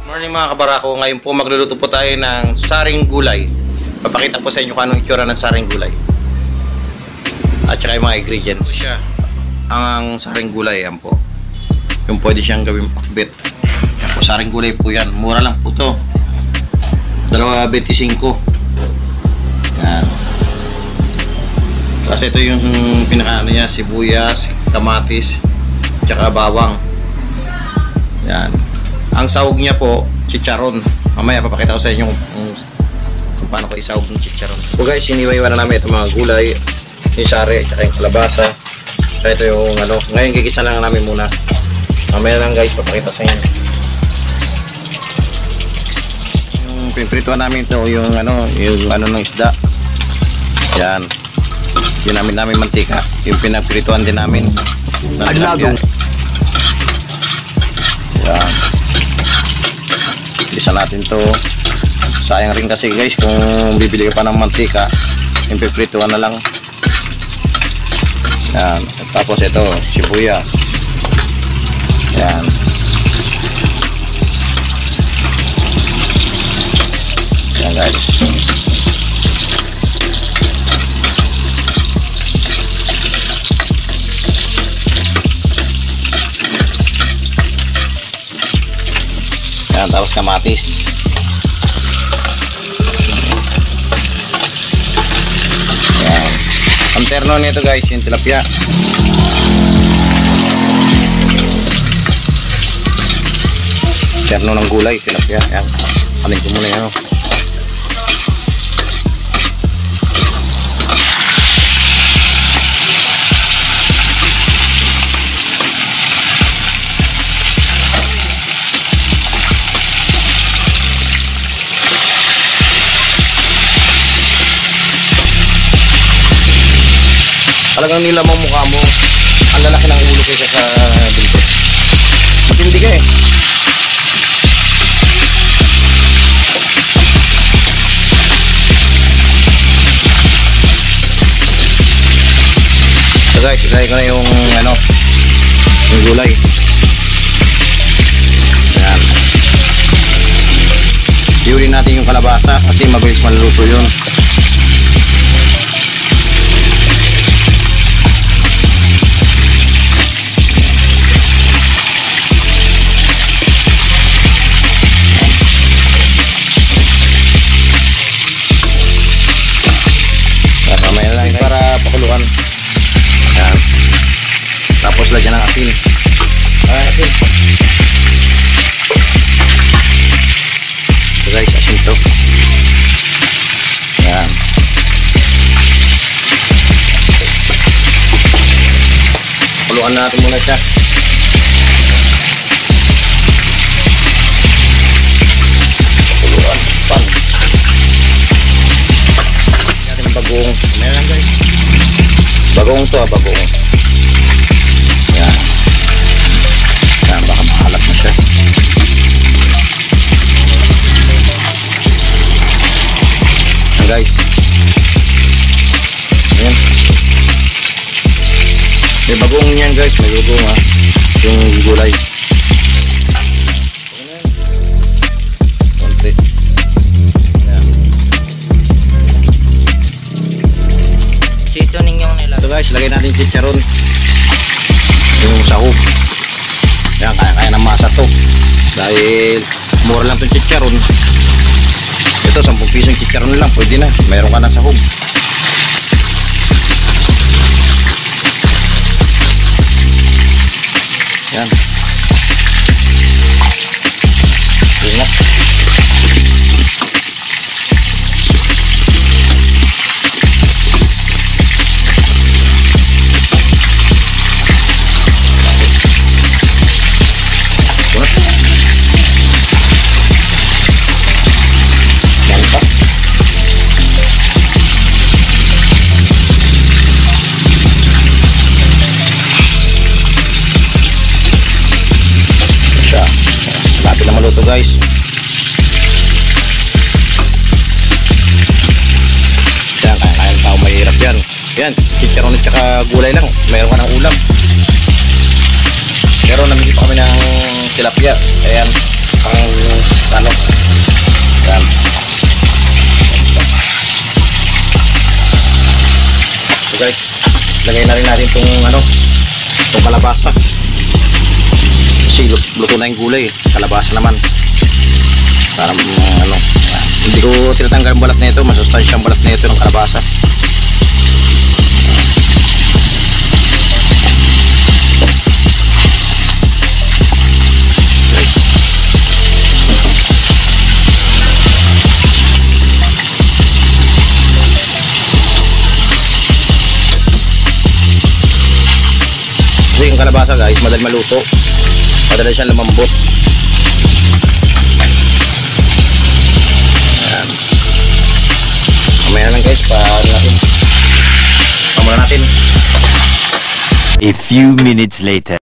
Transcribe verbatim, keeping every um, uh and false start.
Morning mga kabarako, ngayon po magluluto po tayo ng saring gulay. Papakita po sa inyo kung anong itsura ng saring gulay at saka yung mga ingredients. Siya ang saring gulay, yan po yung pwede siyang gawing pakbit. Yan po, saring gulay po yan, mura lang po to, dalawa twenty-five. Yan, kasi ito yung pinaka ano niya, sibuyas, kamatis, tsaka bawang. Yan, ang sahog niya po, chicharon. Mamaya papakita ko sa inyo kung, kung, kung paano ko isahog ng chicharon. So guys, iniwa-iwa na namin itong mga gulay, yung sari, tsaka yung kalabasa. So ito yung ano, ngayon gigisa lang namin muna. Mamaya lang guys, papakita sa inyo. Yung pinprituan namin ito, yung ano, yung ano ng isda. Yan. Ginamit namin mantika. Yung pinagprituan din namin. Aglado. Yan. Isa natin to. Sayang rin kasi guys kung bibili ka pa ng mantika, yung piprituan na lang. Yan. Tapos ito, sibuyas. Yan. Yan guys. Yan, tapos kamatis. Yan. Ang terno nito guys, yung tilapia. Terno ng gulay, tilapia. Yan. Alin ko muna yan. Talagang nilamang mukha mo, ang lalaki ng ulo kaysa sa dito. Matindi ka eh. So guys, ilagay ko na yung ano, yung gulay. Ayan. Iulin natin yung kalabasa kasi mabilis maluluto yun. Para pakuluan. Ayan. Tapos lagyan ng asin. Ah, asin. So guys, asin to. Ayan. Pakuluan natin muna siya. Pakuluan. Pan. Bagong, meron guys. Bagong to, ah, bagong. Yan. Yan, baka mahalap na siya. Yan guys. Yan. May bagong yan guys, may bagong ah. Yung gulay. Konti. Seasoning yung nila. So guys, lagay natin chicharon. Yung sahog. Yan, kaya-kaya ng masa to. Dahil mura lang itong chicharon. Ito, sampung pisong chicharon lang. Pwede na. Mayroon ka na sahog. Yan. Ingat. Maluto guys. Yan, kaya-kaya ng tao mahirap yan. Yan, chicharon at saka gulay lang. Mayroon ka ng ulam. Pero namili pa kami ng tilapia. Ayan, ang ano. Yan. So guys, lagay na rin natin itong ano, itong kalabasa. Kasi luto na yung gulay, kalabasa naman. Para um, ano, hindi ko tinatanggal ang balat na ito, masustansya ang balat na ito ng kalabasa. Kasi yung kalabasa guys, madali maluto, madali siyang lumambot. Ayan. Mamaya lang guys, paano natin, pamula natin. A few minutes later.